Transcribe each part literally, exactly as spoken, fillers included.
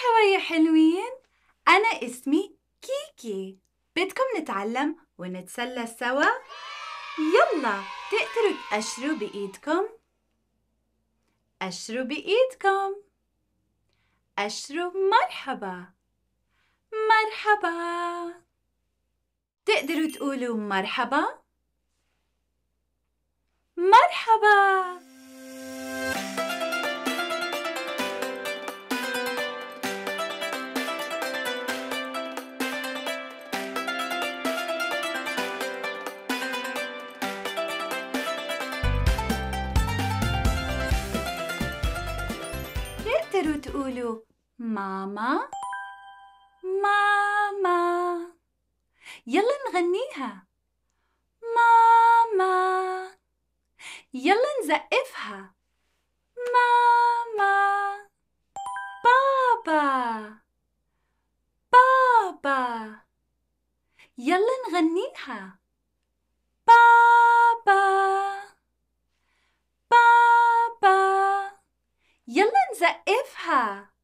مرحبا يا حلوين، أنا اسمي كيكي. بدكم نتعلم ونتسلى سوا؟ يلا تقدروا تأشروا بإيدكم؟ أشروا بإيدكم. أشروا مرحبا مرحبا. تقدروا تقولوا مرحبا مرحبا. تقدروا تقولوا ماما ماما. يلا نغنيها ماما. يلا نزقفها ماما. بابا بابا. يلا نغنيها بابا بابا. يلا نزقفها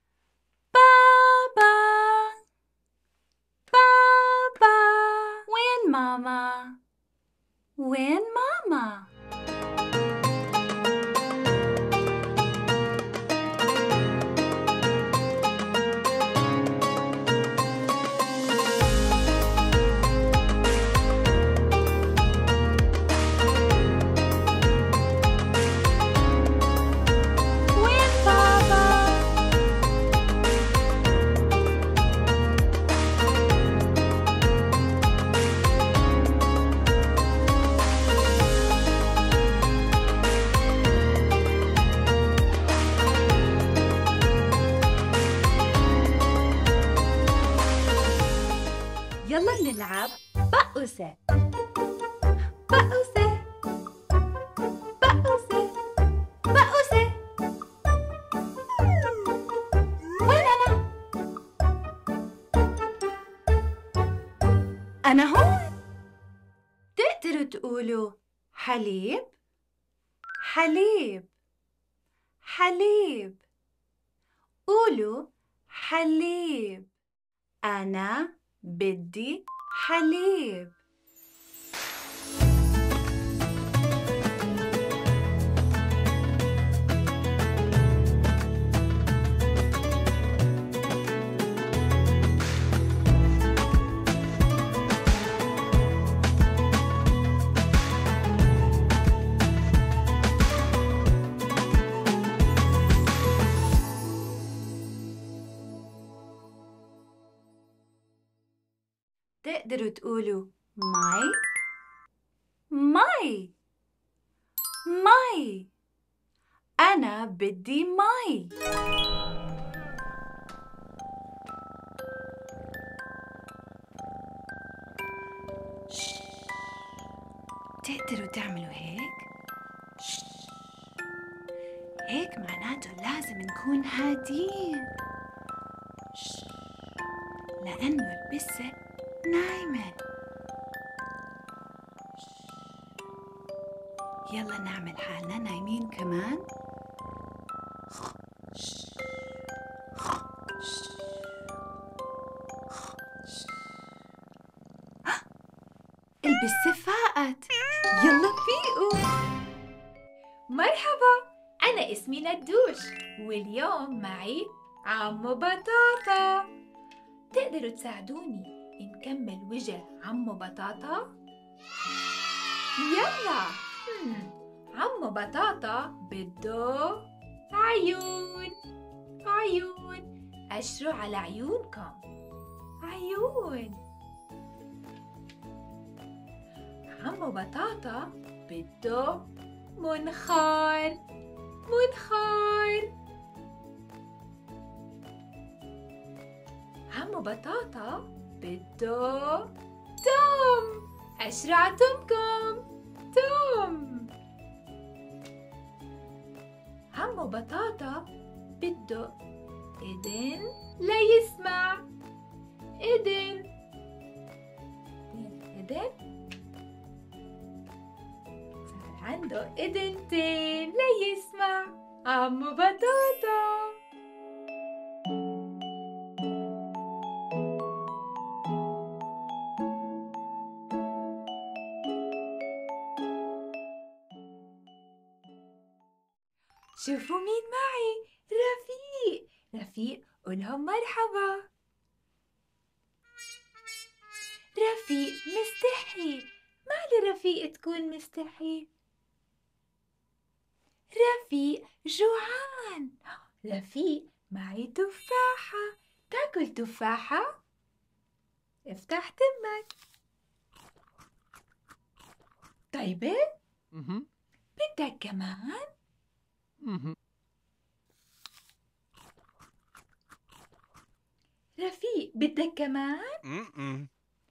بابا بابا. وين ماما؟ وين ماما؟ يلا نلعب بقوسة بقوسة بقوسة بقوسة. وين أنا؟ أنا هون. تقدروا تقولوا حليب حليب حليب. قولوا حليب. أنا بدي حليب. تقدروا تقولوا ماي ماي ماي. أنا بدي ماي. تقدروا تعملوا هيك؟ هيك معناته لازم نكون هادين، لأنه البسة نايمة. يلا نعمل حالنا نايمين كمان. البسة فاقت. يلا فيقوا. مرحبا، أنا اسمي ندوش، واليوم معي عمو بطاطا. تقدروا تساعدوني نكمل وجه عمو بطاطا؟ يلا. هم. عمو بطاطا بده عيون عيون. أشروا على عيونكم عيون. عمو بطاطا بده منخار منخار. عمو بطاطا بده توم. أشروا على تومكم توم. عمو بطاطا بده إذن ليسمع إذن إذن. صار عنده إذنتين ليسمع عمو بطاطا. شوفوا مين معي، رفيق. رفيق قولهم مرحبا. رفيق مستحي. ما لرفيق تكون مستحي؟ رفيق جوعان. رفيق معي تفاحة، تاكل تفاحة؟ افتح تمك. طيبة؟ مهم. بدك كمان؟ مهم. رفيق بدك كمان؟ مم.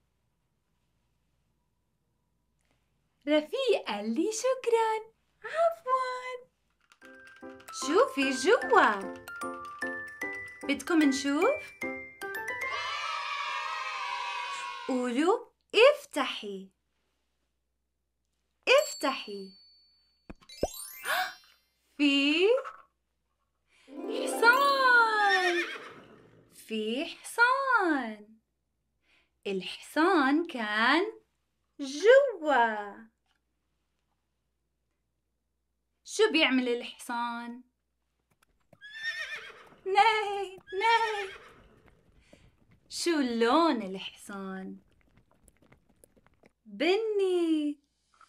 رفيق قال لي شكراً. عفواً. شوفي جوا، بدكم نشوف؟ قولوا افتحي افتحي. في حصان، في حصان. الحصان كان جوا. شو بيعمل الحصان؟ ناي ناي. شو لون الحصان؟ بني.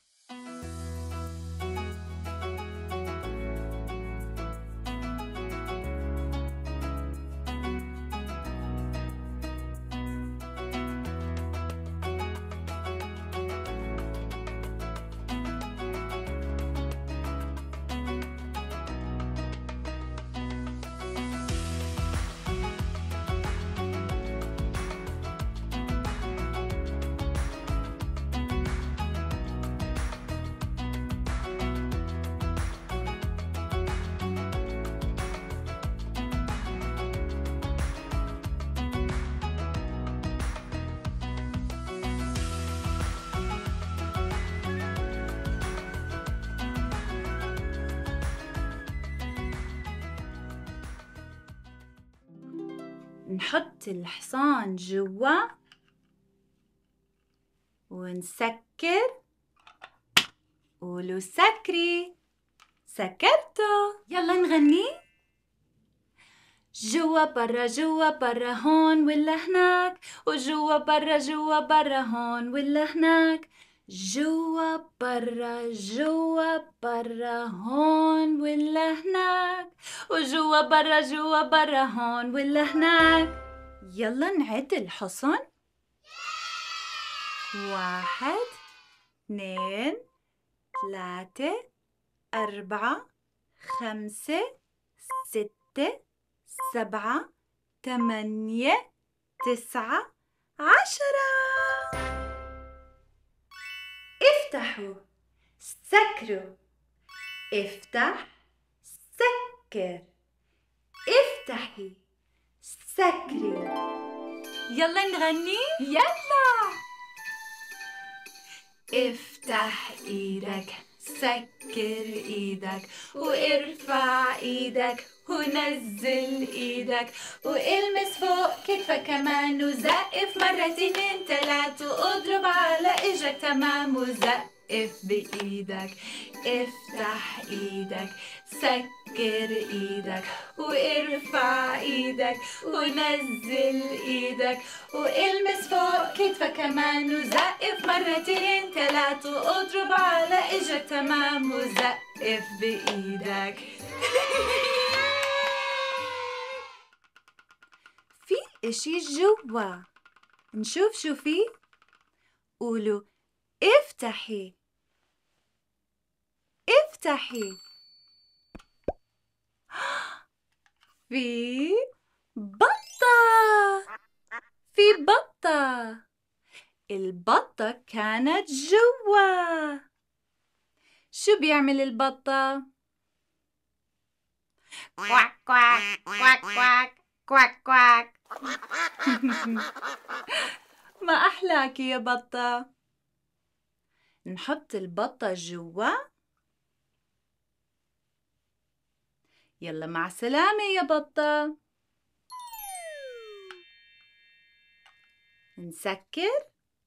نحط الحصان جوا ونسكر. قولوا سكري. سكرته. يلا نغني. جوا برا جوا برا هون ولا هناك، وجوا برا جوا برا هون ولا هناك. جوا برا جوا برا هون ولا هناك، وجوا برا جوا برا هون ولا هناك. يلا نعد الحصن. واحد اثنين ثلاثة أربعة خمسة ستة سبعة ثمانية تسعة عشرة. افتحوا سكروا. افتح سكر. افتحي سكري. يلا نغني. يلا. افتح ايدك سكر ايدك، وارفع ايدك ونزل ايدك، والمس فوق كتفك كمان، وزقف مرتين تلات، واضرب على اجرك تمام، وزقف بايدك. افتح ايدك سكر ايدك، وارفع ايدك ونزل ايدك، والمس فوق كتفك كمان، وزقف مرتين تلات، واضرب على اجرك تمام، وزقف بايدك. في اشي جوا، نشوف شو في. قولوا افتحي افتحي. في بطة. في بطة. البطة كانت جوا. شو بيعمل البطة؟ كواك كواك كواك كواك كواك كواك. ما أحلاكي يا بطة. نحط البطة جوا. يلا مع السلامة يا بطة. نسكر.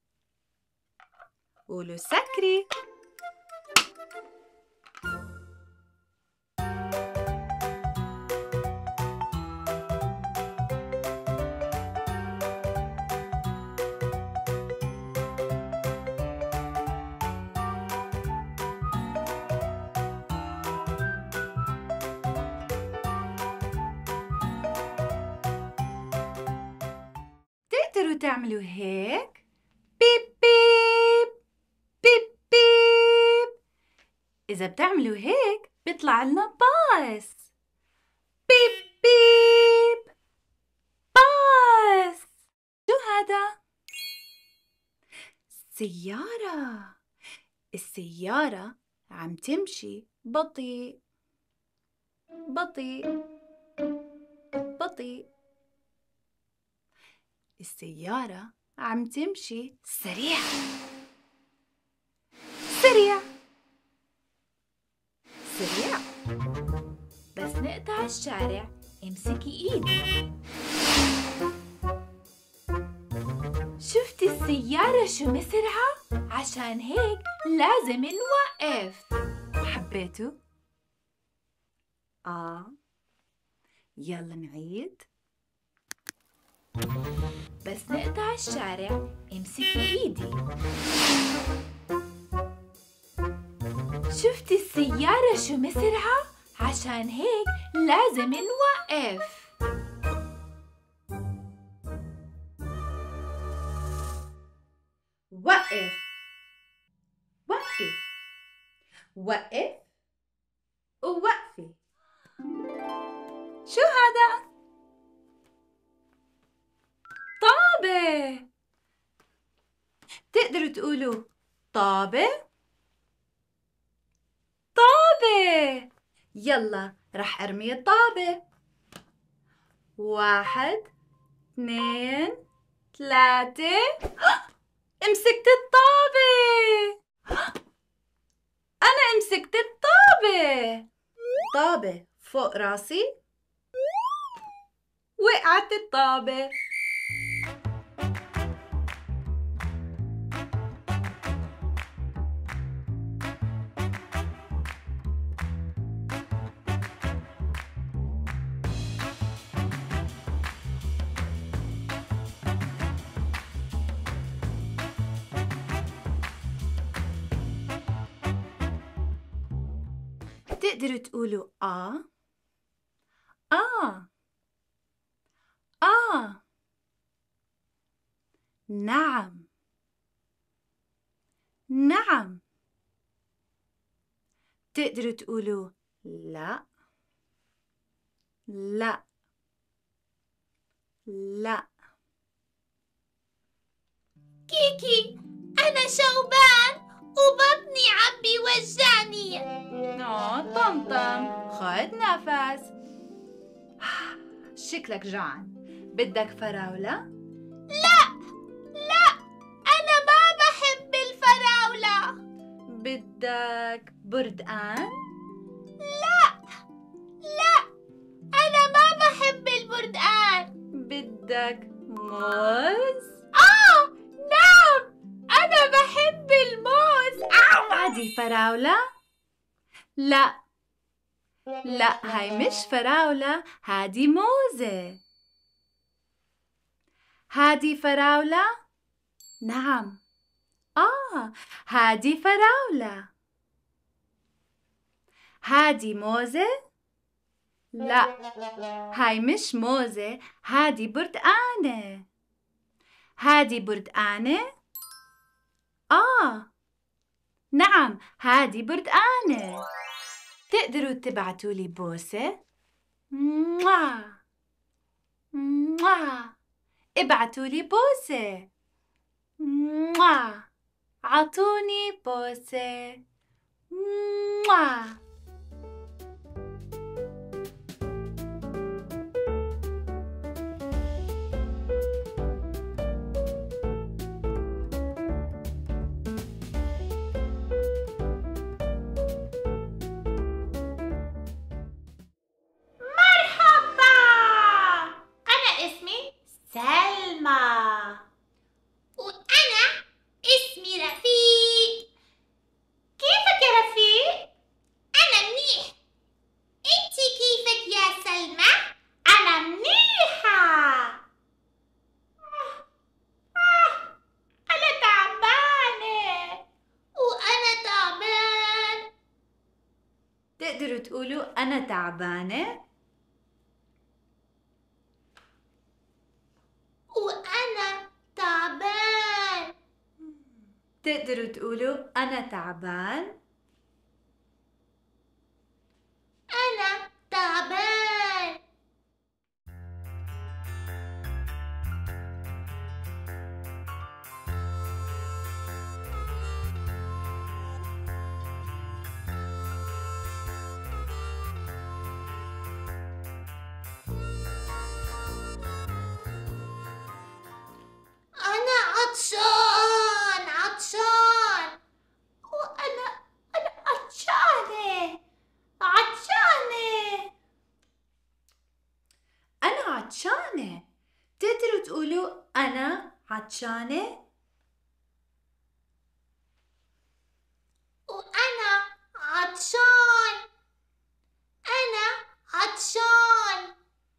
قولوا سكري. تقدروا تعملوا هيك بيب بيب بيب بيب. إذا بتعملوا هيك بيطلع لنا باص. بيب بيب باص. شو هذا؟ سيارة. السيارة عم تمشي بطيء بطيء بطيء. السيارة عم تمشي سريع سريع سريع. بس نقطع الشارع امسكي ايدي. شفتي السيارة شو مسرعة؟ عشان هيك لازم نوقف. حبيتوا؟ آه. يلا نعيد. بس نقطع الشارع امسكي ايدي. شفتي السيارة شو مسرعة؟ عشان هيك لازم نوقف. وقف. وقفي. وقف ووقفي. شو هذا؟ طابة. تقدروا تقولوا طابة؟ طابة. يلا رح أرمي الطابة. واحد اثنين ثلاثة. امسكت الطابة. أنا امسكت الطابة. طابة فوق راسي. وقعت الطابة. تقدروا تقولوا آه آه آه. نعم نعم. تقدروا تقولوا لا لا لا. كيكي أنا شوبان وبطني عم بيوجعني. آه طمطم، خد نفس. شكلك جوعان. بدك فراولة؟ لا لا أنا ما بحب الفراولة. بدك بردقان؟ لا لا أنا ما بحب البردقان. بدك موز؟ آه نعم أنا بحب الموز. هادي فراولة؟ لا لا، هاي مش فراولة، هادي موزة. هادي فراولة؟ نعم. آه هادي فراولة. هادي موزة؟ لا هاي مش موزة، هادي برتقانة. هادي برتقانة؟ آه نعم هادي برتقانة. تقدروا تبعتولي بوسة؟ موah. موah. ابعتولي بوسة. موah. عطوني بوسة. موah. سلمى. وأنا اسمي رفيق. كيفك يا رفيق؟ أنا منيح. إنتي كيفك يا سلمى؟ أنا منيحة. أنا تعبانة. وأنا تعبان. تقدروا تقولوا أنا تعبانة؟ وأنا تعبان. تقدروا تقولوا أنا تعبان؟ أنا تعبان. أنا عطشان عطشان. وأنا أنا عطشانة عطشانة. أنا عطشانة. تقدروا تقولوا أنا عطشانة؟ وأنا عطشان. أنا عطشان.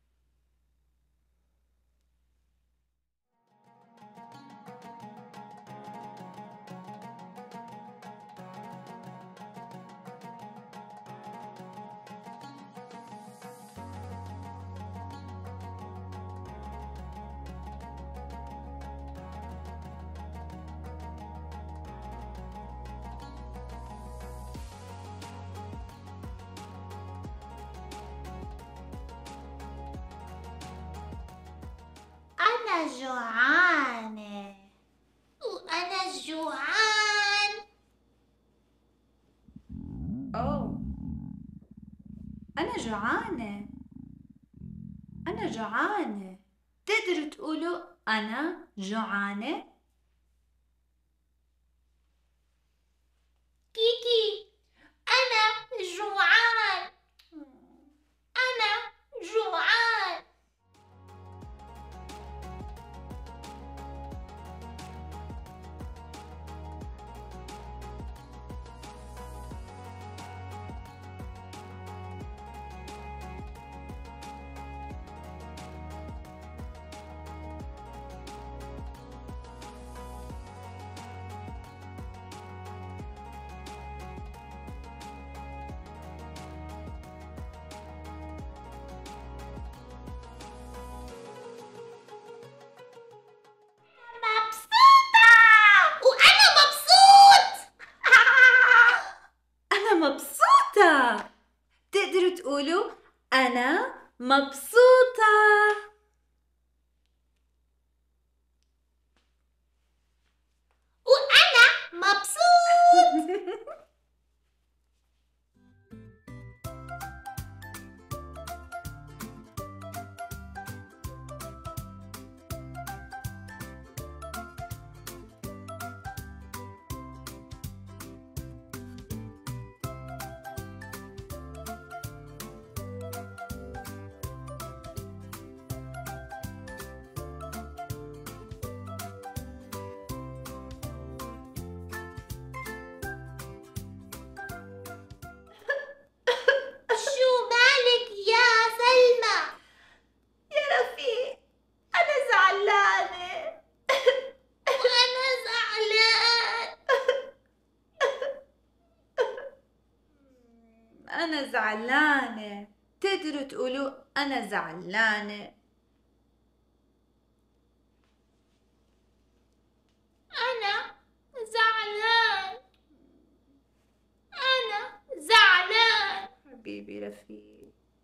أنا جوعانة. وأنا جوعان. أوه، أنا جوعانة. أنا جوعانة. تقدروا تقولوا أنا جوعانة؟ كيكي أنا جوعان. أنا جوعان. مبسوطة. وأنا مبسوط. أنا مبسوطة. تقدروا تقولوا أنا مبسوطة. وأنا مبسوط. شو مالك يا سلمى؟ يا رفيق، أنا زعلانة. وأنا زعلان. أنا زعلانة. تقدروا تقولوا أنا زعلانة. أنا زعلان. أنا زعلان. حبيبي رفيق.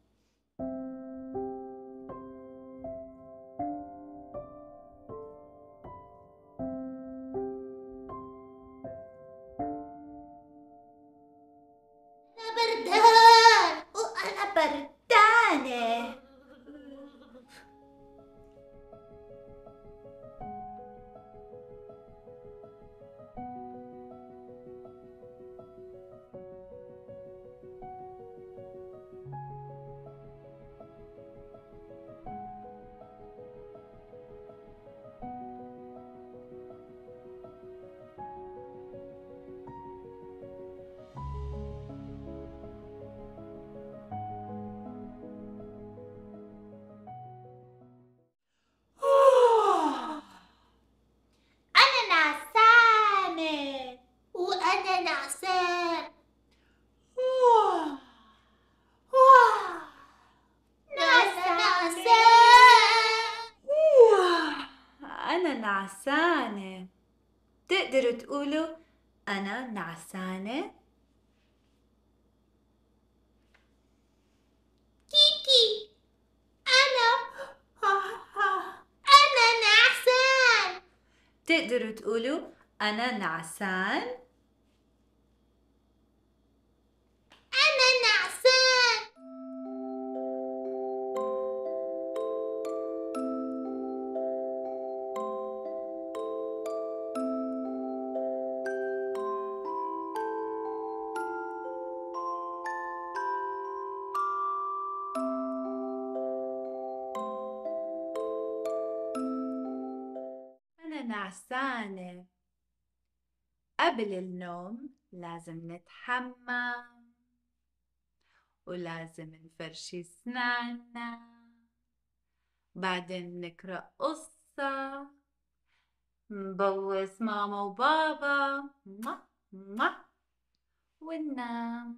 أنا بردان. وأنا بردانة. نعسانة. تقدروا تقولوا أنا نعسانة؟ كيكي، أنا أنا نعسان. تقدروا تقولوا أنا نعسان؟ أنا نعسان. أنا نعسانة. قبل النوم لازم نتحمم ولازم نفرشي سنانا، بعدين نقرأ قصة، نبوس ماما وبابا ما ما وننام.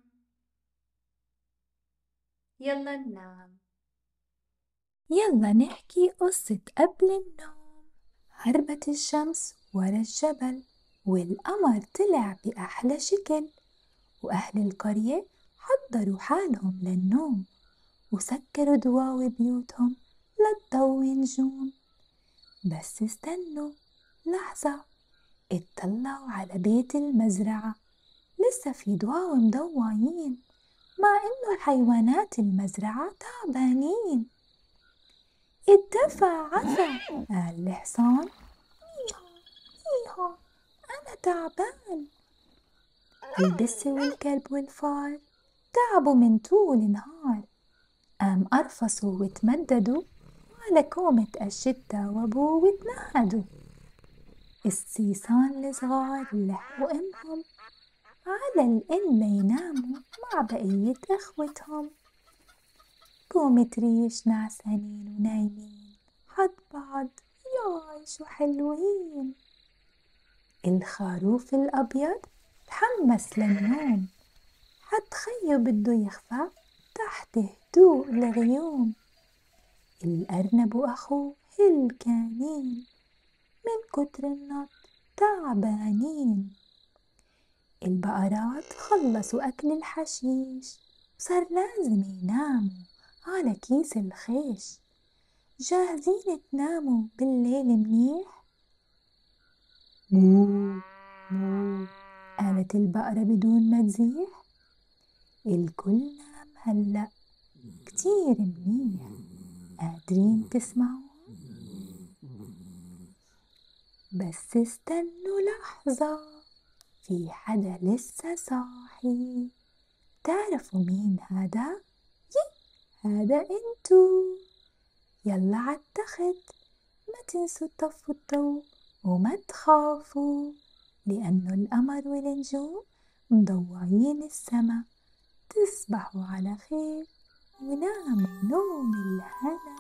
يلا ننام. يلا نحكي قصة قبل النوم. هربت الشمس ورا الجبل، والقمر طلع بأحلى شكل، وأهل القرية حضروا حالهم للنوم، وسكروا ضواوي بيوتهم لتضوي نجوم. بس استنوا لحظة، اتطلعوا على بيت المزرعة، لسه في ضواوي مضوعين، مع إنه حيوانات المزرعة تعبانين. اتدفع عفا، قال الحصان، إيها إيها أنا تعبان. البسة والكلب والفار تعبوا من طول النهار، قام قرفصوا وتمددوا على كومة الشتا وابوه وتنهدوا. الصيصان الصغار لحقوا امهم على الإن ليناموا مع بقية اخوتهم. كومة ريش نعسانين ونايمين حد بعض، ياي شو حلوين. الخروف الأبيض تحمس للنوم، حد خيه بده يخفى تحت هدوء الغيوم. الأرنب وأخوه هلكانين من كتر النط تعبانين. البقرات خلصوا أكل الحشيش، صار لازم يناموا على كيس الخيش. جاهزين تناموا بالليل منيح؟ مو مو قالت البقرة بدون ما تزيح. الكل نام هلأ كتير منيح، قادرين تسمعوا؟ بس استنوا لحظة، في حدا لسه صاحي. تعرفوا مين هذا؟ يي هذا انتو. يلا عالتخت، ما تنسوا تطفوا الضوء وما تخافوا، لأنه القمر والنجوم مضوعين السما. تصبحوا على خير وناموا نوم الهنا.